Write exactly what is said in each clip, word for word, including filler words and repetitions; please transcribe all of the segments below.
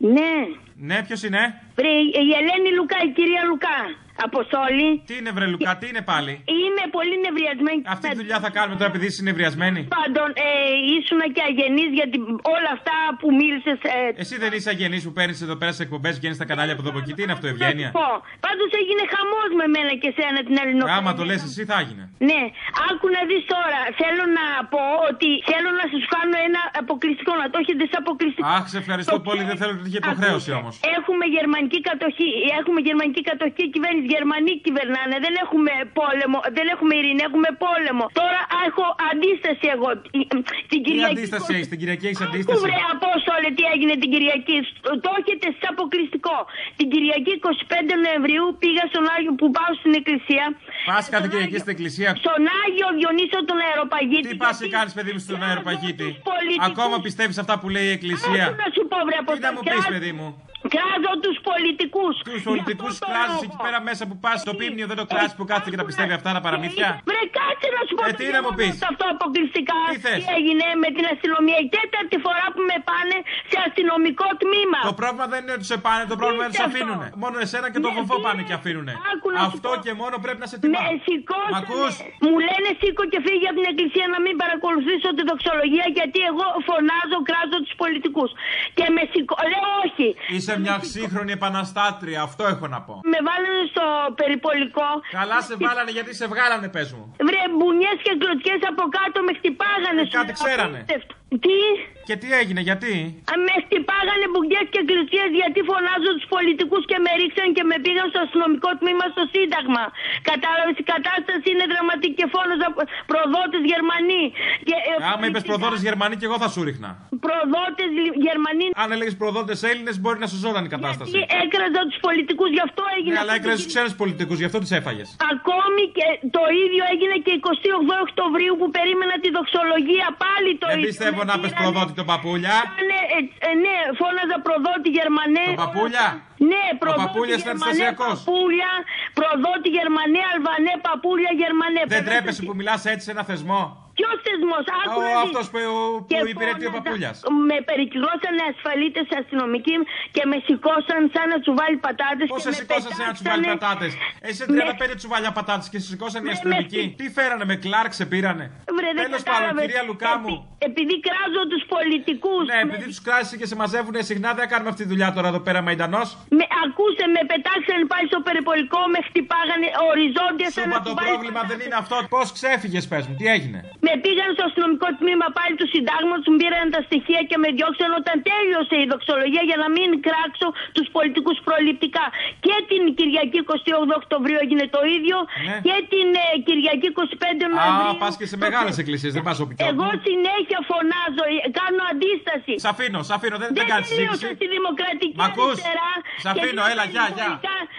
Ναι. Ναι, ποιος είναι? Βρε, η Ελένη Λουκά, η κυρία Λουκά. Αποστόλη. Τι είναι, βρε Λουκά, τι είναι πάλι? Είμαι πολύ νευριασμένη. Αυτή τη δουλειά θα κάνουμε τώρα επειδή είσαι νευριασμένη. Πάντων, ε, ήσουν και αγενής για την... όλα αυτά που μίλησες. Ε... Εσύ δεν είσαι αγενής που παίρνεις εδώ πέρα σε εκπομπές, βγαίνεις στα κανάλια από εδώ από εκεί. Τι είναι αυτό, ευγένεια? Πάντως έγινε χαμός με μένα και σένα την ελληνοφρένεια. Άμα το λες εσύ θα έγινε. Ναι, άκου να δεις τώρα. Θέλω να πω ότι θέλω να σας κάνω ένα αποκλειστικό, να το έχετε σε αποκλειστικό. Αχ, σε ευχαριστώ το πολύ, δεν θέλω να είχε υποχρέωση όμως. Έχουμε γερμανική κατοχή, έχουμε γερμανική κατοχή κυβέρνηση. Γερμανοί κυβερνάνε, δεν έχουμε πόλεμο, δεν έχουμε ειρήνη, έχουμε πόλεμο. Τώρα έχω αντίσταση εγώ. Την Κυριακή. Τι αντίσταση έχεις, την Κυριακή έχεις αντίσταση? Βρε Απόστολε, τι έγινε την Κυριακή. Το έχετε σε αποκλειστικό. Την Κυριακή εικοστή πέμπτη Νοεμβρίου πήγα στον Άγιο που πάω στην εκκλησία. Πας κάθε Κυριακή στην εκκλησία? Στον Άγιο Διονύσιο τον Αεροπαγίτη. Τι πας και κάνεις, παιδί μου, στον Αεροπαγίτη? Ακόμα πιστεύεις αυτά που λέει η εκκλησία? Να σου πω, βρε Απόστολε. Τι να μου πεις, παιδί μου? Κράζω τους πολιτικούς. Τους πολιτικούς κράζεις εκεί πέρα μέσα που πας στο πίμνιο, δεν το κράζεις που κάθεται και τα πιστεύει αυτά τα παραμύθια. Βρε κάτσε να σου πω. Ε, τι να μου πεις? Αυτό αποκλειστικά. Τι θες? Τι έγινε με την αστυνομία. Η τέταρτη φορά που με πάνε σε αστυνομικό τμήμα. Το πρόβλημα δεν είναι ότι σε πάνε, το πρόβλημα είναι ότι σε αφήνουν. Μόνο εσένα και τον βοφό πάνε και αφήνουν. Αυτό και μόνο πρέπει να σε τιμά. Με σηκώσανε. Μ' ακούς? Μου λένε σήκω και φύγει από την εκκλησία να μην παρακολουθήσω τη δοξολογία γιατί εγώ φωνάζω, κράζω τους πολιτικούς. Και με σηκώ. Λέω όχι. Είσαι μια σύγχρονη επαναστάτρια, αυτό έχω να πω. Με βάλανε στο περιπολικό. Καλά σε βάλανε γιατί σε βγάλανε, πες μου. Βρε μπουνιές και κλωτσιές από κάτω με χτυπάγανε. Ε, κάτι ξέρανε. Τι? Και τι έγινε, γιατί? Α, με χτυπάγανε μπουγγιές και κλωτσιές γιατί φωνάζω τους πολιτικούς και με ρίξαν και με πήγαν στο αστυνομικό τμήμα στο Σύνταγμα. Κατάλαβες, η κατάσταση είναι δραματική και φώναζα προδότες Γερμανοί. Και, ε, άμα είπες προδότες Γερμανοί και εγώ θα σου ρίχνα. Προδότες Γερμανοί. Αν έλεγες προδότες Έλληνες μπορεί να σου ζώταν η κατάσταση. Γιατί έκραζα τους πολιτικούς, γι' αυτό έγινε. Ναι, αλλά έκραζες τους ξένους πολιτικούς, γι' αυτό τους έφαγες. Ακόμη και το ίδιο έγινε και εικοστή ογδόη Οκτωβρίου που περίμενα τη δοξολογία πάλι το ίδιο. Δεν πιστεύω να πες προδότη τον Παπούλια. Ναι, ε, ε, ναι, φώναζα προδότη Γερμανέ. Τον Παπούλια. Ναι, προδότη Γερμανέ, Παπούλια, προδότη Γερμανέ, Αλβανέ, Παπούλια, Γερμανέ. Δεν τρέπεσαι που μιλάς έτσι σε ένα θεσμό? Ποιος θεσμός? Ο αυτός που, που υπηρετεί ο Παπούλιας. Με περικυκλώσανε ασφαλίτες αστυνομικοί και με σηκώσαν σαν να τσουβάλει πατάτες. Πώς σε σηκώσαν σαν να τσουβάλει πατάτες? Εσύ τριάντα πέντε τσουβάλια πατάτες και σε σηκώσαν οι αστυνομικοί. Τι φέρανε, με κλάρκ σε πήρανε? Τέλος πάντων, κυρία Λουκά μου. Επειδή κράζω τους πολιτικούς. Ναι, επειδή τους κράζεις και σε μαζεύουνε συχνά, δεν κάνουμε αυτή τη δουλειά τώρα εδώ πέρα μαϊντανός. Με ακούσε, με πετάξανε πάλι στο περιπολικό, με χτυπάγανε οριζόντια σαν να. Το πρόβλημα δεν είναι αυτό. Πώς ξέφυγες, πες μου, τι έγινε? Με πήγαν στο αστυνομικό τμήμα πάλι του συντάγματος, μου πήραν τα στοιχεία και με διώξαν όταν τέλειωσε η δοξολογία για να μην κράξω τους πολιτικούς προληπτικά. Και την Κυριακή εικοστή όγδοη Οκτωβρίου έγινε το ίδιο. Ναι. Και την ε, Κυριακή εικοστή πέμπτη Νοεμβρίου. Α, πας και σε μεγάλες εκκλησίες, δεν πας όπου κι όπου. Εγώ συνέχεια φωνάζω, κάνω αντίσταση. Σ' αφήνω, σ' αφήνω, δεν, δεν, δεν κάνεις συζήτηση. Στη δημοκρατική Μ' ακούς? αριστερά. Σ' αφήνω, έλα, γεια, γεια.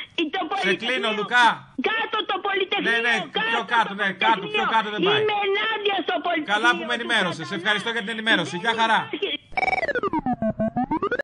Σε κλείνω, Λουκά. Κάτω το Πολυτεχνείο. Ναι, ναι, πιο κάτω, ναι, κάτω, πιο κάτω δεν πάει. Είμαι ενάντια στο Πολυτεχνείο. Καλά που με ενημέρωσες. Ευχαριστώ για την ενημέρωση. Γεια χαρά.